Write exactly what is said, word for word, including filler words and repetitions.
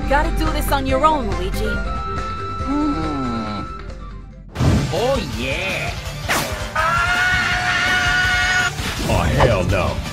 gotta do this on your own, Luigi. Hmm. Oh, yeah. Oh, hell no.